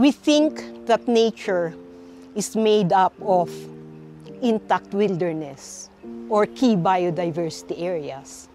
We think that nature is made up of intact wilderness or key biodiversity areas.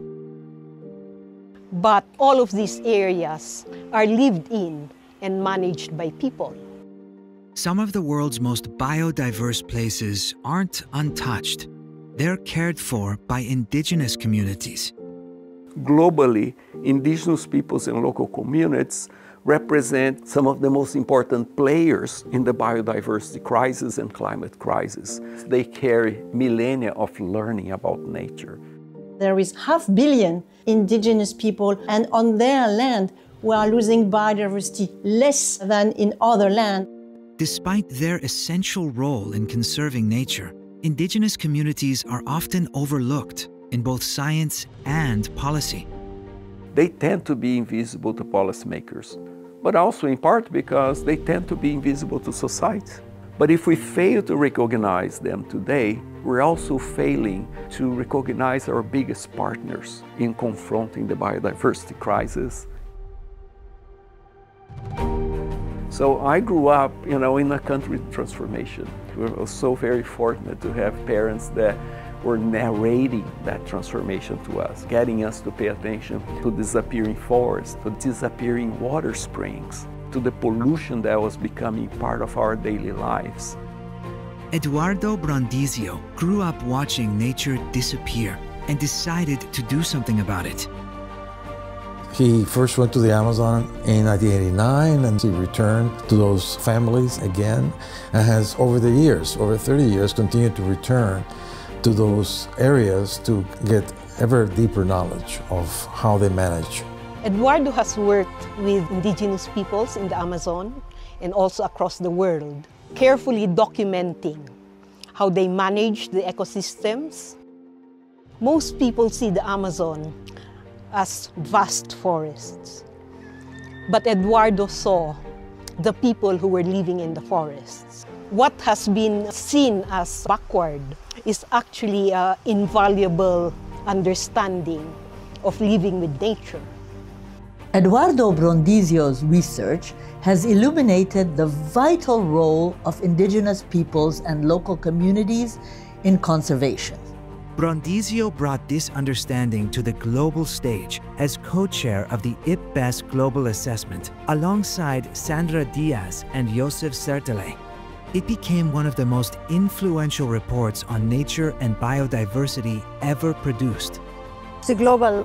But all of these areas are lived in and managed by people. Some of the world's most biodiverse places aren't untouched. They're cared for by indigenous communities. Globally, indigenous peoples and local communities represent some of the most important players in the biodiversity crisis and climate crisis. They carry millennia of learning about nature. There is 500 million indigenous people, and on their land, we are losing biodiversity less than in other lands. Despite their essential role in conserving nature, indigenous communities are often overlooked in both science and policy. They tend to be invisible to policymakers, but also in part because they tend to be invisible to society. But if we fail to recognize them today, we're also failing to recognize our biggest partners in confronting the biodiversity crisis. So I grew up, in a country transformation. We were so very fortunate to have parents that were narrating that transformation to us, getting us to pay attention to disappearing forests, to disappearing water springs, to the pollution that was becoming part of our daily lives. Eduardo Brondizio grew up watching nature disappear and decided to do something about it. He first went to the Amazon in 1989, and he returned to those families again, and has over the years, over 30 years, continued to return to those areas to get ever deeper knowledge of how they manage. Eduardo has worked with indigenous peoples in the Amazon and also across the world, carefully documenting how they manage the ecosystems. Most people see the Amazon as vast forests, but Eduardo saw the people who were living in the forests. What has been seen as backward is actually an invaluable understanding of living with nature. Eduardo Brondizio's research has illuminated the vital role of indigenous peoples and local communities in conservation. Brondizio brought this understanding to the global stage as co-chair of the IPBES Global Assessment alongside Sandra Diaz and Joseph Sertele. It became one of the most influential reports on nature and biodiversity ever produced. The global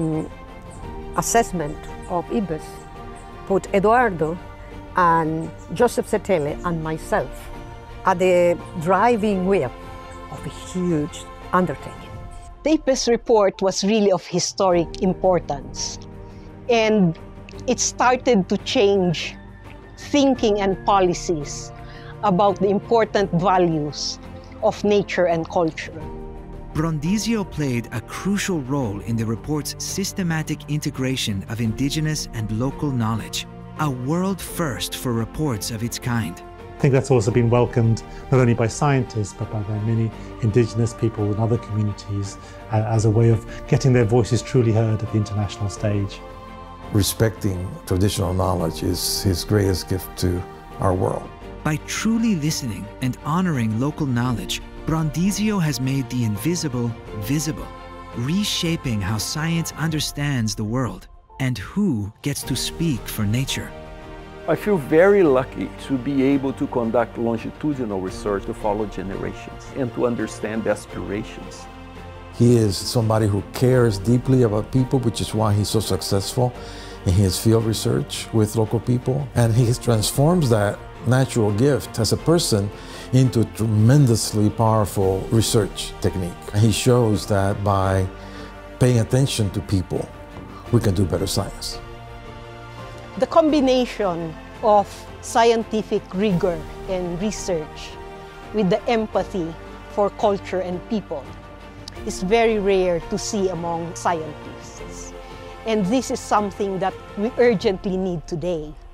assessment of IPBES put Eduardo and Joseph Sertele and myself at the driving wheel of a huge undertaking. The IPBES report was really of historic importance, and it started to change thinking and policies about the important values of nature and culture. Brondizio played a crucial role in the report's systematic integration of indigenous and local knowledge, a world first for reports of its kind. I think that's also been welcomed not only by scientists but by many indigenous people and other communities as a way of getting their voices truly heard at the international stage. Respecting traditional knowledge is his greatest gift to our world. By truly listening and honoring local knowledge, Brondizio has made the invisible visible, reshaping how science understands the world and who gets to speak for nature. I feel very lucky to be able to conduct longitudinal research to follow generations and to understand the aspirations. He is somebody who cares deeply about people, which is why he's so successful in his field research with local people. And he transforms that natural gift as a person into a tremendously powerful research technique. And he shows that by paying attention to people, we can do better science. The combination of scientific rigor and research with the empathy for culture and people is very rare to see among scientists. And this is something that we urgently need today.